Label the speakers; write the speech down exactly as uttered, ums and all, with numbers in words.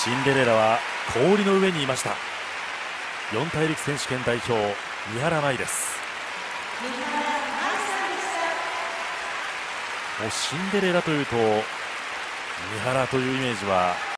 Speaker 1: シンデレラは氷の上にいました。四大陸選手権代表三原舞依です。もうシンデレラというと三原というイメージは